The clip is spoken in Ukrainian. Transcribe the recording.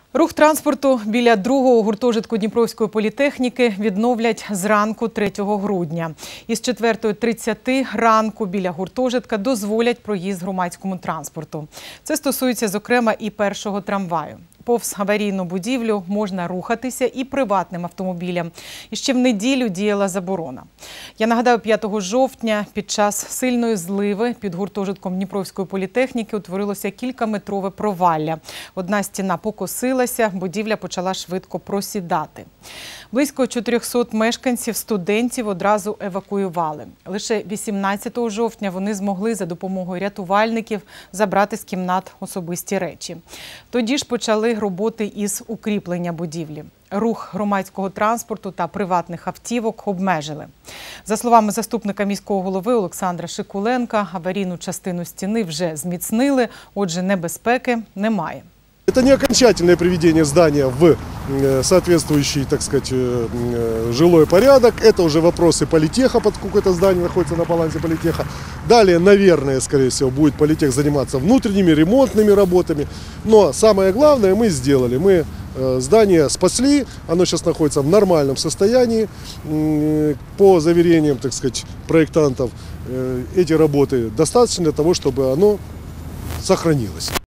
Рух транспорту біля другого гуртожитку Дніпровської політехніки відновлять зранку 3 грудня. Із 4:30 ранку біля гуртожитка дозволять проїзд громадському транспорту. Це стосується, зокрема, і першого трамваю. Повз аварійну будівлю можна рухатися і приватним автомобілям. І ще в неділю діяла заборона. Я нагадаю, 5 жовтня під час сильної зливи під гуртожитком Дніпровської політехніки утворилося кількаметрове провалля. Одна стіна покосилася, будівля почала швидко просідати. Близько 400 мешканців, студентів одразу евакуювали. Лише 18 жовтня вони змогли за допомогою рятувальників забрати з кімнат особисті речі. Тоді ж почали роботи із укріплення будівлі. Рух громадського транспорту та приватних автівок обмежили. За словами заступника міського голови Олександра Шикуленка, аварійну частину стіни вже зміцнили, отже, небезпеки немає. Это не окончательное приведение здания в соответствующий, так сказать, жилой порядок. Это уже вопросы политеха, поскольку это здание находится на балансе политеха. Далее, наверное, скорее всего, будет политех заниматься внутренними ремонтными работами. Но самое главное мы сделали. Мы здание спасли, оно сейчас находится в нормальном состоянии. По заверениям, так сказать, проектантов, эти работы достаточно для того, чтобы оно сохранилось.